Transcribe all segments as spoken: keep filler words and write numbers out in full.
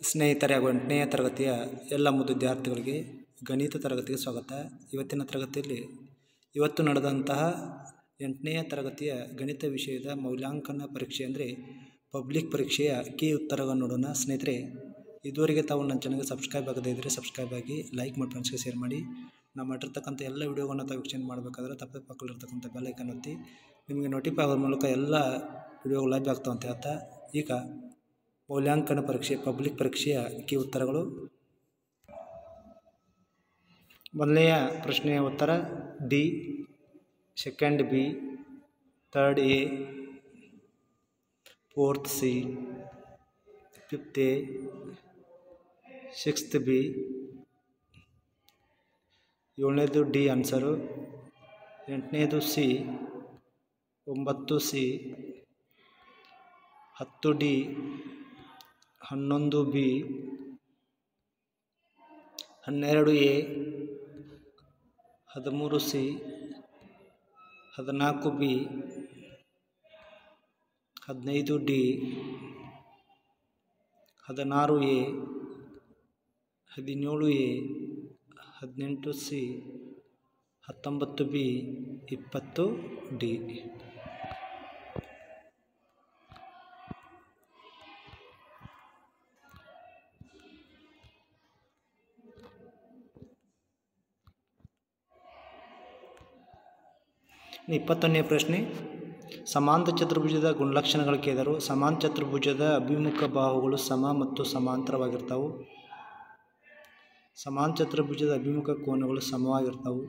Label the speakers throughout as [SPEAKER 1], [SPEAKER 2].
[SPEAKER 1] ಸ್ನೇಹಿತರೆ ಹಾಗೂ ಎಂಟನೆಯ ತರಗತಿಯ ಎಲ್ಲ ಮುದ್ದು ವಿದ್ಯಾರ್ಥಿಗಳಿಗೆ ಗಣಿತ ತರಗತಿಗೆ ಸ್ವಾಗತ. ಇವತ್ತಿನ ತರಗತಿಯಲ್ಲಿ ಇವತ್ತು ನಡೆದಂತಹ ಎಂಟನೆಯ ತರಗತಿಯ ಗಣಿತ ವಿಷಯದ ಮೌಲ್ಯಾಂಕನ ಪರೀಕ್ಷೆ ಅಂದರೆ ಪಬ್ಲಿಕ್ ಪರೀಕ್ಷೆಯ ಕೀ ಉತ್ತರವನ್ನು ನೋಡೋಣ. ಸ್ನೇಹಿತರೆ, ಇದುವರೆಗೆ ತಾವು ನನ್ನ ಚಾನಲ್ಗೆ ಸಬ್ಸ್ಕ್ರೈಬ್ ಆಗದೇ ಇದ್ದರೆ ಸಬ್ಸ್ಕ್ರೈಬ್ ಆಗಿ, ಲೈಕ್ ಮಾಡಿ, ಫ್ರೆಂಡ್ಸ್ಗೆ ಶೇರ್ ಮಾಡಿ. ನಾವು ಮಾಡಿರ್ತಕ್ಕಂಥ ಎಲ್ಲ ವಿಡಿಯೋಗಳನ್ನು ತಾವು ವೀಕ್ಷಣೆ ಮಾಡಬೇಕಾದ್ರೆ ತಪ್ಪದೆ ಪಕ್ಕದಲ್ಲಿರ್ತಕ್ಕಂಥ ಬೆಲ್ ಐಕಾನ್ ಒತ್ತಿ ನಿಮಗೆ ನೋಟಿಫೈ ಆಗೋದ್ರ ಮೂಲಕ ಎಲ್ಲ ವಿಡಿಯೋಗಳು ಲೈವ್ ಆಗ್ತಾವೆ ಅಂತ ಹೇಳ್ತಾ, ಈಗ ಮೌಲ್ಯಾಂಕನ ಪರೀಕ್ಷೆ ಪಬ್ಲಿಕ್ ಪರೀಕ್ಷೆಯ ಕೀ ಉತ್ತರಗಳು. ಮೊದಲನೆಯ ಪ್ರಶ್ನೆಯ ಉತ್ತರ D, second B, third A, fourth C, fifth A, sixth B, ಏಳನೇದು ಡಿ ಆನ್ಸರು, ಎಂಟನೇದು ಸಿ, ಒಂಬತ್ತು ಸಿ, ಹತ್ತು ಡಿ, ಹನ್ನೊಂದು ಬಿ, ಹನ್ನೆರಡು ಎ, ಹದಿಮೂರು ಸಿ, ಹದಿನಾಲ್ಕು ಬಿ, ಹದಿನೈದು ಡಿ, ಹದಿನಾರು ಎ, ಹದಿನೇಳು ಎ, ಹದಿನೆಂಟು ಸಿ, ಹತ್ತೊಂಬತ್ತು ಬಿ, ಇಪ್ಪತ್ತು ಡಿ. ಇಪ್ಪತ್ತೊಂದನೇ ಪ್ರಶ್ನೆ, ಸಮಾಂತರ ಚತುರ್ಭುಜದ ಗುಣಲಕ್ಷಣಗಳು ಕೇಳಿದರು. ಸಮಾಂತರ ಚತುರ್ಭುಜದ ಅಭಿಮುಖ ಬಾಹುಗಳು ಸಮ ಮತ್ತು ಸಮಾಂತರವಾಗಿರ್ತಾವೆ. ಸಮಾಂತರ ಚತುರ್ಭುಜದ ಅಭಿಮುಖ ಕೋನಗಳು ಸಮವಾಗಿರ್ತಾವೆ.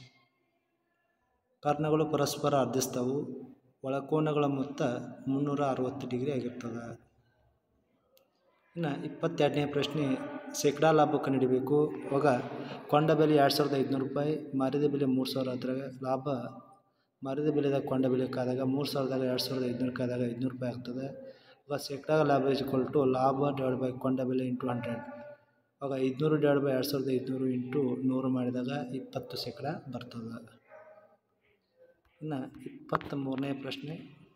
[SPEAKER 1] ಕರ್ಣಗಳು ಪರಸ್ಪರ ಅರ್ಧಿಸ್ತಾವೆ. ಒಳಕೋನಗಳ ಮೊತ್ತ ಮುನ್ನೂರ ಅರವತ್ತು ಡಿಗ್ರಿ ಆಗಿರ್ತದೆ. ಇನ್ನು ಇಪ್ಪತ್ತೆರಡನೇ ಪ್ರಶ್ನೆ, ಶೇಕಡಾ ಲಾಭ ಕಂಡುಹಿಡಿಯಬೇಕು. ಅವಾಗ ಕೊಂಡ ಬೆಲೆ ಎರಡು ಸಾವಿರದ ಐದುನೂರು ರೂಪಾಯಿ, ಮಾರಿದ ಬೆಲೆ ಮೂರು ಸಾವಿರ. ಅದ್ರಾಗ ಲಾಭ ಮಾರಿದ ಬೆಲೆದಾಗ ಕೊಂಡ ಬೆಲೆ ಕಾದಾಗ ಮೂರು ಸಾವಿರದಾಗ ಎರಡು ಸಾವಿರದ ಐದುನೂರು ಕಾದಾಗ ಐದುನೂರು ರೂಪಾಯಿ ಆಗ್ತದೆ. ಇವಾಗ ಶೇಕಡಾ ಲಾಭ ಇಸ್ ಈಕ್ವಲ್ ಟು ಲಾಭ ಡಿವೈಡ್ ಬೈ ಕೊಂಡ ಬೆಲೆ ಇಂಟು ಹಂಡ್ರೆಡ್. ಅವಾಗ ಐದುನೂರು ಡಿವೈಡ್ ಬೈ ಎರಡು ಸಾವಿರದ ಐದುನೂರು ಇಂಟು ನೂರು ಮಾಡಿದಾಗ ಇಪ್ಪತ್ತು ಶೇಕಡಾ ಬರ್ತದೆ. ಇನ್ನು ಇಪ್ಪತ್ತ ಮೂರನೇ ಪ್ರಶ್ನೆ,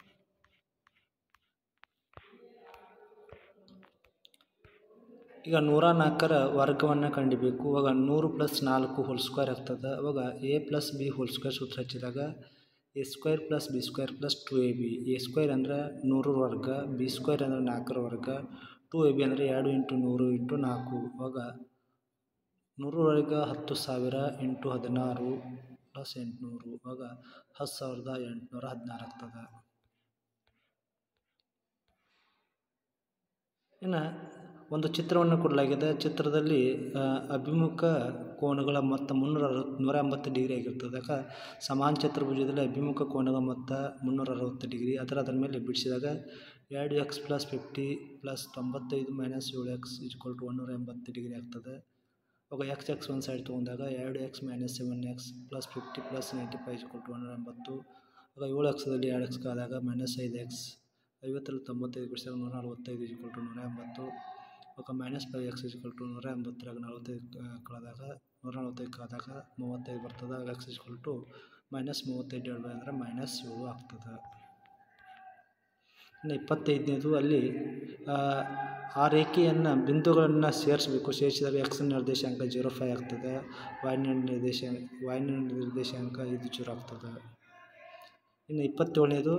[SPEAKER 1] ಈಗ ನೂರ ನಾಲ್ಕರ ವರ್ಗವನ್ನು ಕಂಡುಹಿಡಿಯಬೇಕು. ಅವಾಗ ನೂರು ಪ್ಲಸ್ ನಾಲ್ಕು ಹೋಲ್ ಸ್ಕ್ವೇರ್ ಆಗ್ತದೆ. ಅವಾಗ A plus B whole square ಸೂತ್ರ ಹಚ್ಚಿದಾಗ A square plus B square plus two A B. A square ಅಂದರೆ ನೂರರ ವರ್ಗ, ಬಿ ಸ್ಕ್ವೇರ್ ಅಂದರೆ ನಾಲ್ಕರ ವರ್ಗ, ಟು ಎ ಬಿ ಅಂದರೆ ಎರಡು ಇಂಟು ನೂರು ಇಂಟು ನಾಲ್ಕು. ಅವಾಗ ನೂರರ ವರ್ಗ ಹತ್ತು ಸಾವಿರ ಇಂಟು ಹದಿನಾರು ಪ್ಲಸ್ ಎಂಟುನೂರು. ಅವಾಗ ಹತ್ತು ಸಾವಿರದ ಎಂಟುನೂರ ಹದಿನಾರು ಆಗ್ತದೆ. ಇನ್ನು ಒಂದು ಚಿತ್ರವನ್ನು ಕೊಡಲಾಗಿದೆ. ಚಿತ್ರದಲ್ಲಿ ಅಭಿಮುಖ ಕೋನಗಳ ಮೊತ್ತ ಮುನ್ನೂರ ಅರವತ್ತು ನೂರ ಎಂಬತ್ತು ಡಿಗ್ರಿ ಆಗಿರ್ತದೆ. ಯಾಕೆ ಸಮಾನ ಚತುರ್ಭುಜದಲ್ಲಿ ಅಭಿಮುಖ ಕೋನಗಳ ಮೊತ್ತ ಮುನ್ನೂರ ಅರವತ್ತು ಡಿಗ್ರಿ. ಅದರ ಅದರ ಮೇಲೆ ಬಿಡಿಸಿದಾಗ ಎರಡು ಎಕ್ಸ್ ಪ್ಲಸ್ ಫಿಫ್ಟಿ ಪ್ಲಸ್ ತೊಂಬತ್ತೈದು ಮೈನಸ್ ಏಳು ಎಕ್ಸ್ ಇಜ್ಕೊಲ್ ಟು ಒಂದೂರ ಎಂಬತ್ತು ಡಿಗ್ರಿ ಆಗ್ತದೆ. ಅವಾಗ ಎಕ್ಸ್ ಎಕ್ಸ್ ಒಂದು ಸೈಡ್ ತೊಗೊಂಡಾಗ ಎರಡು X minus seven X plus fifty plus ninety five equal to ಒಂದೂರ ಎಂಬತ್ತು. ಆಗ ಏಳು ಎಕ್ಸದಲ್ಲಿ ಎರಡು ಎಕ್ಸ್ ಆದಾಗ ಮೈನಸ್ ಐದು ಎಕ್ಸ್, ಐವತ್ತರಲ್ಲಿ ತೊಂಬತ್ತೈದು ಬಿಡಿಸಿದಾಗ ನೂರ ನಲವತ್ತೈದು ಇಜ್ಕೊಲ್ ಟು ನೂರ ಎಂಬತ್ತು. ಅವಾಗ minus five X equal to ನೂರ ಎಂಬತ್ತರಾಗ ನಲವತ್ತೈದು ಕಳೆದಾಗ ನೂರ ನಲವತ್ತೈದು ಕಳೆದಾಗ ಮೂವತ್ತೈದು ಬರ್ತದೆ. ಆಗ ಎಕ್ಸ್ ಇಜ್ಕೊಲ್ ಟು ಮೈನಸ್ ಮೂವತ್ತೈದು ಡಿವೈಡ್ ಬೈ ಅಂದರೆ ಮೈನಸ್ ಏಳು ಆಗ್ತದೆ. ಇನ್ನು ಇಪ್ಪತ್ತೈದನೇದು, ಅಲ್ಲಿ ಆ ರೇಖೆಯನ್ನು ಬಿಂದುಗಳನ್ನು ಸೇರಿಸಬೇಕು. ಸೇರಿಸಿದಾಗ ಎಕ್ಸ್ ನಿರ್ದೇಶಾಂಕ ಜೀರೋ ಫೈವ್ ಆಗ್ತದೆ. ವಾಯ್ನ ನಿರ್ದೇಶ ವಾಯ್ನ ನಿರ್ದೇಶಾಂಕ ಐದು ಜೀರೋ ಆಗ್ತದೆ. ಇನ್ನು ಇಪ್ಪತ್ತೇಳನೇದು,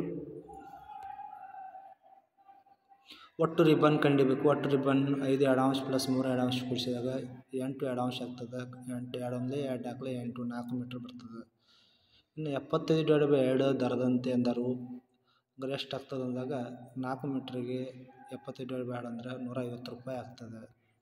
[SPEAKER 1] ಒಟ್ಟು ರಿಬ್ಬನ್ ಕಂಡುಹಿಡಿಯಬೇಕು. ಒಟ್ಟು ರಿಬ್ಬನ್ ಐದು ಎಡಾಂಶ ಪ್ಲಸ್ ಮೂರು ಎಡಾಂಶ ಕೂಡಿಸಿದಾಗ ಎಂಟು ಎಡಾಂಶ ಆಗ್ತದೆ. ಎಂಟು ಎರಡು ಒಂದೇ ಎರಡು ನಾಲ್ಕು ಎಂಟು ನಾಲ್ಕು ಮೀಟ್ರ್ ಬರ್ತದೆ. ಇನ್ನು ಎಪ್ಪತ್ತೈದು ಡಿವೈಡ್ ಬೈ ಎರಡು ದರದಂತೆ ಎಂದರು. ಅಂದ್ರೆ ಎಷ್ಟು ಆಗ್ತದೆ ಅಂದಾಗ ನಾಲ್ಕು ಮೀಟ್ರಿಗೆ ಎಪ್ಪತ್ತೈದು ಡಿವೈಡ್ ಬೈ ಎರಡು ಅಂದರೆ ನೂರ ಐವತ್ತು ರೂಪಾಯಿ ಆಗ್ತದೆ.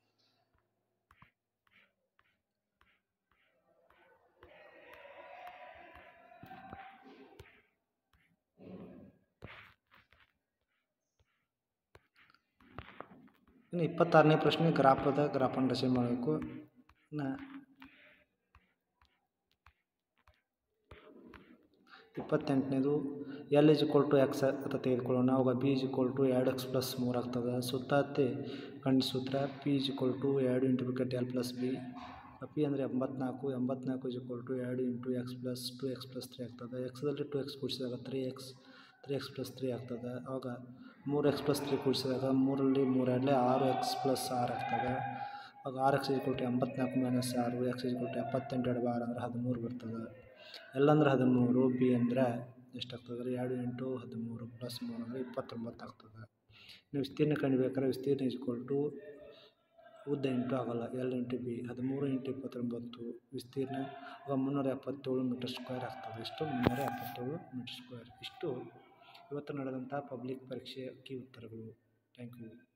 [SPEAKER 1] ಇನ್ನು ಇಪ್ಪತ್ತಾರನೇ ಪ್ರಶ್ನೆ, ಗ್ರಾಫದ ಗ್ರಾಫನ್ನು ರಚನೆ ಮಾಡಬೇಕು. ಇನ್ನು ಇಪ್ಪತ್ತೆಂಟನೇದು, L is equal to X ಅಂತ ತೆಗೆದುಕೊಳ್ಳೋಣ. ಅವಾಗ ಬಿ ಇಸ್ ಈಕ್ವಲ್ ಟು ಎರಡು ಎಕ್ಸ್ ಪ್ಲಸ್ ಮೂರು ಆಗ್ತದೆ. ಸುತ್ತಾತೆ ಕಂಡು ಸೂತ್ರ ಪಿ ಇಸ್ ಈಕ್ವಲ್ ಟು ಎರಡು into bracket L plus B. P ಅಂದರೆ ಎಂಬತ್ನಾಲ್ಕು. ಎಂಬತ್ನಾಲ್ಕು ಇಸ್ ಈಕ್ವಲ್ ಟು ಎರಡು into X plus two X plus three ಆಗ್ತದೆ. ಎಕ್ಸ್ದಲ್ಲಿ ಟು ಎಕ್ಸ್ ಕೂಡಿಸಿದಾಗ three X three X plus three ಆಗ್ತದೆ. ಆವಾಗ ಮೂರು ಎಕ್ಸ್ ಪ್ಲಸ್ ತ್ರೀ ಕೂಡಿಸಿದಾಗ ಮೂರಲ್ಲಿ ಮೂರು ಎರಡಲೇ ಆರು ಎಕ್ಸ್ ಪ್ಲಸ್ ಆರು ಆಗ್ತದೆ. ಆಗ ಆರು ಎಕ್ಸ್ ಈಕ್ವಲ್ ಟು ಎಂಬತ್ನಾಲ್ಕು ಮೈನಸ್ ಆರು, ಎಕ್ಸ್ ಈಕ್ವಲ್ ಟು ಎಪ್ಪತ್ತೆಂಟು ಎರಡು ಆರು ಅಂದ್ರೆ ಹದಿಮೂರು ಬರ್ತದೆ. ಎಲ್ ಅಂದ್ರೆ ಹದಿಮೂರು, ಬಿ ಅಂದ್ರೆ ಎಷ್ಟಾಗ್ತದೆ ರೀ ಎರಡು ಇಂಟು ಹದಿಮೂರು ಪ್ಲಸ್ ಮೂರು ಅಂದರೆ ಇಪ್ಪತ್ತೊಂಬತ್ತು ಆಗ್ತದೆ. ನೀವು ವಿಸ್ತೀರ್ಣ ಕಂಡುಬೇಕಾದ್ರೆ ವಿಸ್ತೀರ್ಣ ಈಕ್ವಲ್ ಟು ಉದ್ದ ಇಂಟು ಆಗಲ್ಲ ಎಲ್ ಇಂಟು ಬಿ, ಹದಿಮೂರು ಇಂಟು ಇಪ್ಪತ್ತೊಂಬತ್ತು ವಿಸ್ತೀರ್ಣ ಆಗ ಮುನ್ನೂರ ಎಪ್ಪತ್ತೇಳು ಮೀಟರ್ ಸ್ಕ್ವೇರ್ ಆಗ್ತದೆ. ಇಷ್ಟು ಮುನ್ನೂರ ಎಪ್ಪತ್ತೇಳು ಮೀಟರ್ ಸ್ಕ್ವೇರ್. ಇಷ್ಟು ಇವತ್ತು ನಡೆದಂಥ ಪಬ್ಲಿಕ್ ಪರೀಕ್ಷೆಯ ಕೀ ಉತ್ತರಗಳು. Thank you.